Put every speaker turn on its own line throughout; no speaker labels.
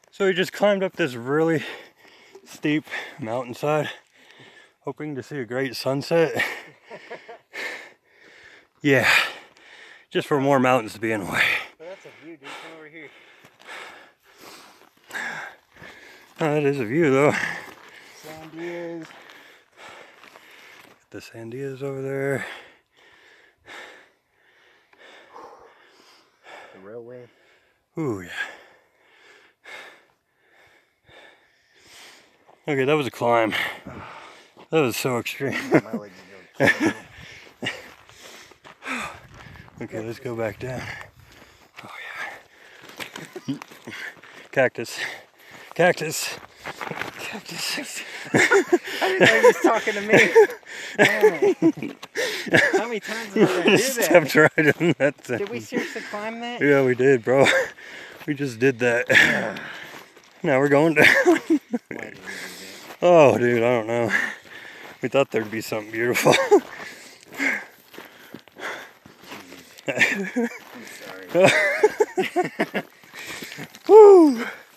So we just climbed up this really steep mountainside, hoping to see a great sunset. Yeah, just for more mountains to be in the way.
But that's a view, dude. Come over here.
Oh, that is a view, though.
Sandias.
The Sandias over there.
The railway.
Ooh, yeah. Okay, that was a climb. That was so extreme.
My legs are going.
Okay, let's go back down. Oh, yeah. Cactus. Cactus. Cactus.
I didn't know he was talking to me. Man. How many times did I do that?
Stepped right in that thing.
Did we seriously climb that?
Yeah, we did, bro. We just did that. Now we're going down.
Why did we do that?
Oh, dude, I don't know. We thought there'd be something beautiful.
I'm sorry.
Woo!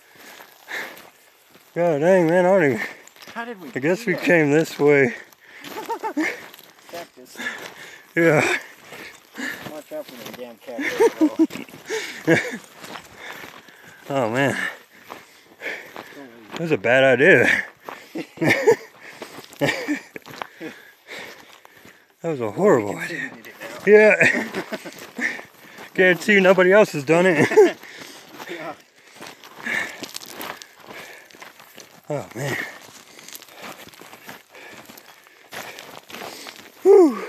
God dang, man, I don't even...
How did we
I guess
do
we
that?
came this way.
Cactus.
Yeah.
Watch out for them damn cactus.
Oh, man. That was a bad idea. That was a horrible idea. Yeah. Guarantee you nobody else has done it.
Yeah.
Oh, man. Whew.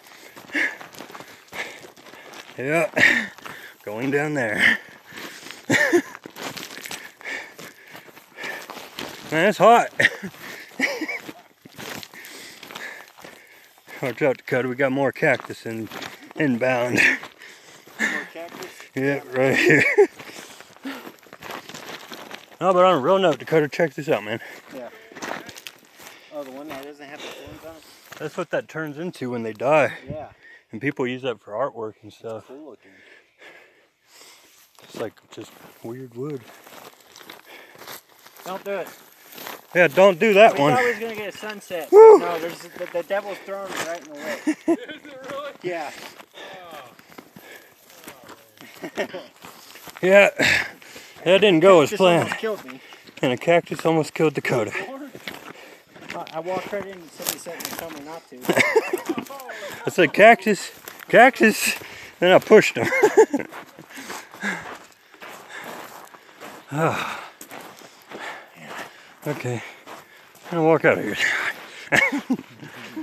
Yeah. Going down there. Man, it's hot. Watch out, Dakota. We got more cactus inbound.
More cactus?
Yeah, right here. No, but on a real note, Dakota, check this out, man.
Yeah. Oh, the one that doesn't have the thorns on it?
That's what that turns into when they die.
Yeah.
And people use that for artwork and stuff.
Cool looking.
It's like just weird wood.
Don't do it.
Yeah, don't do that
We
one.
thought we was going to get a sunset.
Woo!
No, there's the devil's throne is right in the way.
Is it really?
Yeah.
Yeah, that didn't go as
This
planned.
almost killed me.
And a cactus almost killed Dakota.
I walked right in and somebody said and told me not to.
I said, cactus, cactus. Then I pushed him. Oh. Okay, I'm gonna walk out of here.